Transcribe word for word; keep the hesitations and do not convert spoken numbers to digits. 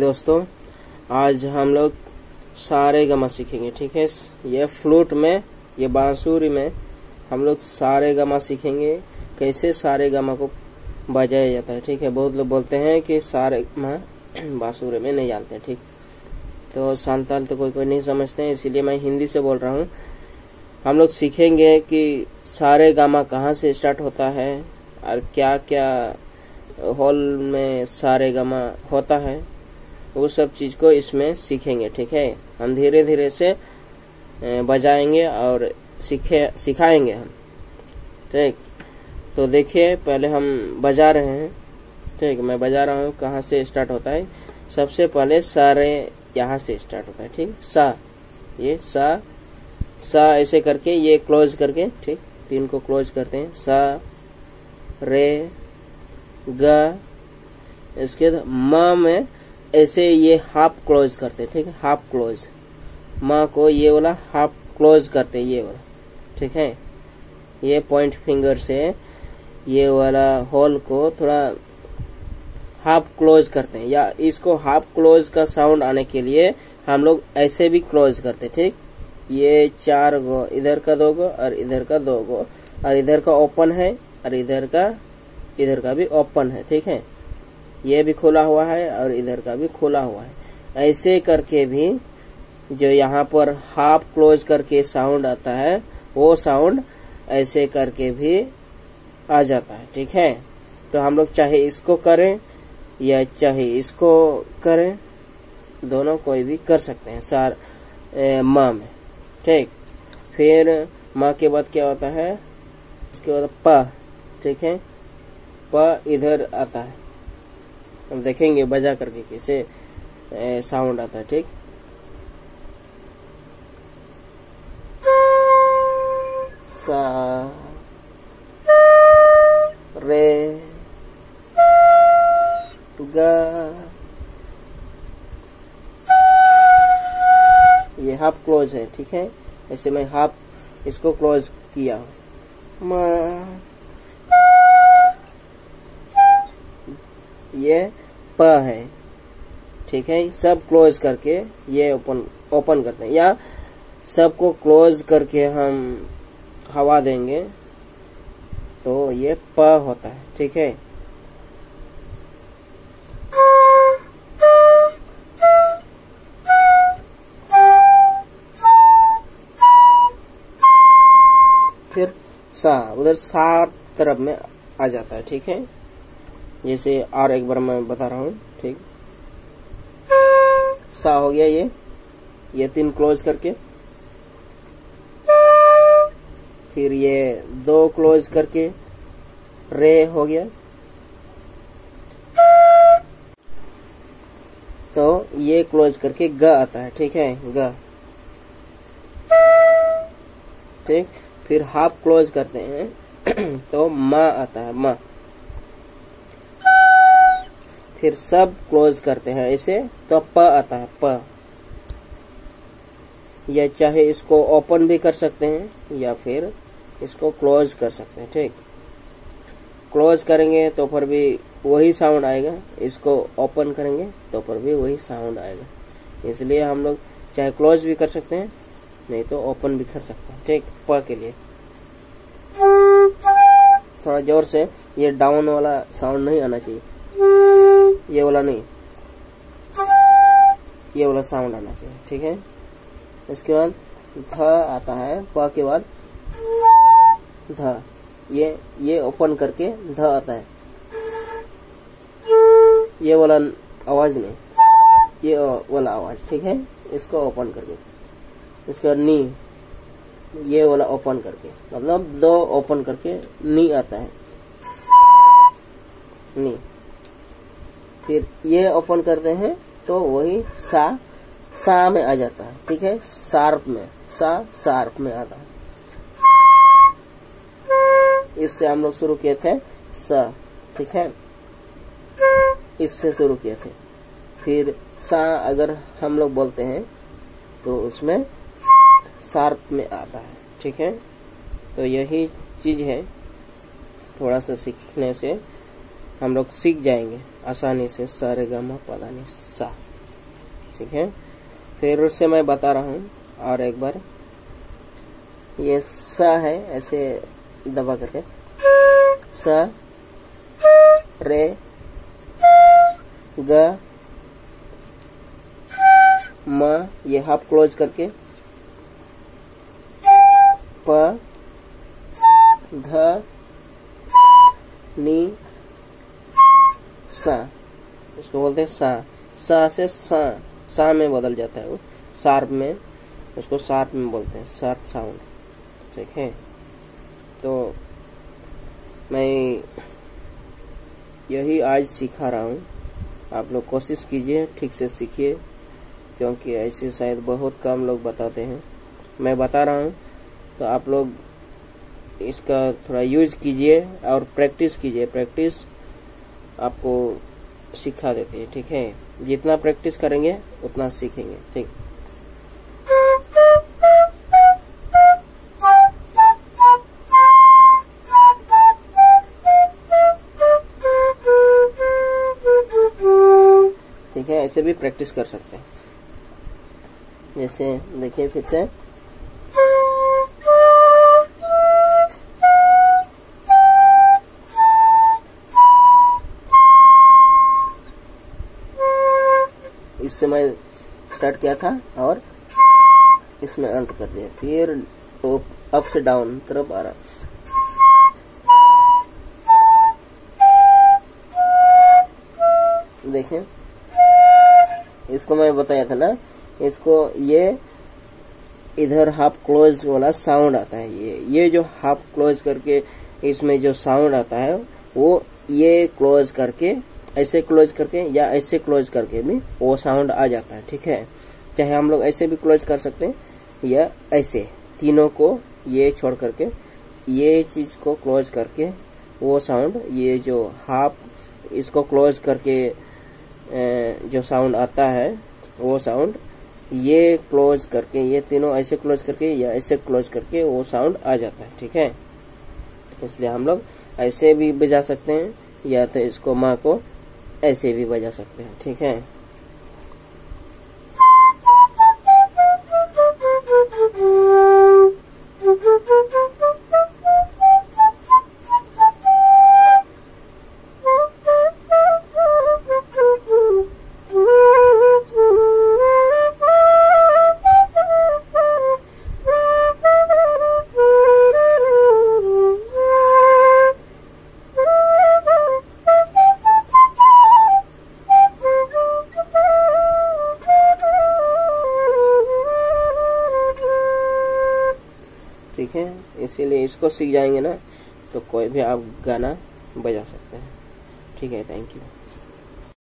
दोस्तों, आज हम लोग सारे गमा सीखेंगे। ठीक है, ये फ्लूट में, ये बांसुरी में हम लोग सारे गमा सीखेंगे, कैसे सारे गमा को बजाया जाता है। ठीक है, बहुत लोग बोलते हैं कि सारे गमा बांसुरी में नहीं जानते। ठीक, तो संताल तो कोई कोई नहीं समझते हैं, इसीलिए मैं हिंदी से बोल रहा हूँ। हम लोग सीखेंगे कि सारे गामा कहाँ से स्टार्ट होता है और क्या क्या हॉल में सारे गामा होता है, वो सब चीज को इसमें सीखेंगे। ठीक है, हम धीरे धीरे से बजाएंगे और सीखे सिखाएंगे हम। ठीक, तो देखिए पहले हम बजा रहे हैं। ठीक, मैं बजा रहा हूँ। कहाँ से स्टार्ट होता है? सबसे पहले सारे यहाँ से स्टार्ट होता है। ठीक, सा, ये सा सा ऐसे करके ये क्लोज करके, ठीक, तीन को क्लोज करते हैं। सा, रे, ग, इसके बाद म में ऐसे ये हाफ क्लोज करते हैं। ठीक है, हाफ क्लोज, म को ये वाला हाफ क्लोज करते हैं, ये वाला। ठीक है, ये पॉइंट फिंगर से ये वाला होल को थोड़ा हाफ क्लोज करते हैं, या इसको हाफ क्लोज का साउंड आने के लिए हम लोग ऐसे भी क्लोज करते हैं। ठीक, ये चार गो, इधर का दो गो और इधर का दो गो, और इधर का ओपन है और इधर का इधर का भी ओपन है। ठीक है, ये भी खुला हुआ है और इधर का भी खुला हुआ है। ऐसे करके भी जो यहाँ पर हाफ क्लोज करके साउंड आता है, वो साउंड ऐसे करके भी आ जाता है। ठीक है, तो हम लोग चाहे इसको करें या चाहे इसको करें, दोनों कोई भी कर सकते हैं सार माँ में। ठीक, फिर माँ के बाद क्या होता है? इसके बाद प। ठीक है, प इधर आता है। हम देखेंगे बजा करके कैसे साउंड आता है। ठीक, सा, रे, ग, ये हाफ क्लोज है। ठीक है, ऐसे मैं हाफ इसको क्लोज किया। म, ये प है। ठीक है, सब क्लोज करके ये ओपन ओपन करते हैं, या सबको क्लोज करके हम हवा देंगे तो ये प होता है। ठीक है, फिर सा, उधर सा तरफ में आ जाता है। ठीक है, जैसे और एक बार मैं बता रहा हूँ। ठीक, सा हो गया, ये ये तीन क्लोज करके, फिर ये दो क्लोज करके रे हो गया, तो ये क्लोज करके ग आता है। ठीक है, ग। ठीक, फिर हाफ क्लोज करते हैं तो म आता है, म। फिर सब क्लोज करते हैं ऐसे तो प आता है, प। या चाहे इसको ओपन भी कर सकते हैं या फिर इसको क्लोज कर सकते हैं। ठीक, क्लोज करेंगे तो पर भी वही साउंड आएगा, इसको ओपन करेंगे तो पर भी वही साउंड आएगा। इसलिए हम लोग चाहे क्लोज भी कर सकते हैं, नहीं तो ओपन भी कर सकते हैं। ठीक, प के लिए थोड़ा जोर से, ये डाउन वाला साउंड नहीं आना चाहिए, ये वाला नहीं, ये वाला साउंड आना चाहिए। ठीक है, इसके बाद ध आता है, प के बाद ध, ये ये ओपन करके ध आता है, ये वाला आवाज नहीं, ये वाला आवाज। ठीक है, इसको ओपन करके, इसके बाद नी, ये वाला ओपन करके, मतलब दो ओपन करके नी आता है, नी। फिर ये ओपन करते हैं तो वही सा, सा में आ जाता है। ठीक है, शार्प में, सा शार्प में आता है। इससे हम लोग शुरू किए थे सा। ठीक है, इससे शुरू किए थे। फिर सा अगर हम लोग बोलते हैं तो उसमें शार्प में आता है। ठीक है, तो यही चीज है, थोड़ा सा सीखने से हम लोग सीख जाएंगे आसानी से। सा रे गा मा पा धा नि सा। ठीक है। फिर उससे मैं बता रहा हूँ और एक बार। ये सा है, ऐसे दबा करके सा रे ग म, ये हाफ क्लोज करके प ध नी सा, उसको बोलते हैं सा। सा से सा, सा में बदल जाता है वो, शार्प में, उसको शार्प में बोलते हैं, शार्प साउंड, ठीक है। तो मैं यही आज सिखा रहा हूँ, आप लोग कोशिश कीजिए ठीक से सीखिए, क्योंकि ऐसे शायद बहुत कम लोग बताते हैं। मैं बता रहा हूँ तो आप लोग इसका थोड़ा यूज कीजिए और प्रैक्टिस कीजिए। प्रैक्टिस आपको सिखा देते हैं, ठीक है। जितना प्रैक्टिस करेंगे उतना सीखेंगे, ठीक। ठीक है, ऐसे भी प्रैक्टिस कर सकते हैं। जैसे देखिए फिर से इससे मैं स्टार्ट किया था और इसमें अंत कर दिया, फिर तो अप से डाउन तरफ आ रहा। देखें, इसको मैं बताया था ना, इसको ये इधर हाफ क्लोज वाला साउंड आता है। ये ये जो हाफ क्लोज करके इसमें जो साउंड आता है वो ये क्लोज करके, ऐसे क्लोज करके या ऐसे क्लोज करके भी वो साउंड आ जाता है, ठीक है। चाहे हम लोग ऐसे भी क्लोज कर सकते हैं या ऐसे, तीनों को ये छोड़ करके ये चीज को क्लोज करके वो साउंड, ये जो हाफ इसको क्लोज करके जो साउंड आता है वो साउंड, ये क्लोज करके, ये तीनों ऐसे क्लोज करके या ऐसे क्लोज करके वो साउंड आ जाता है, ठीक है। इसलिए हम लोग ऐसे भी बजा सकते हैं या तो इसको माँ को ऐसे भी बजा सकते हैं, ठीक है। ठीक है, इसीलिए इसको सीख जाएंगे ना तो कोई भी आप गाना बजा सकते हैं, ठीक है। Thank you.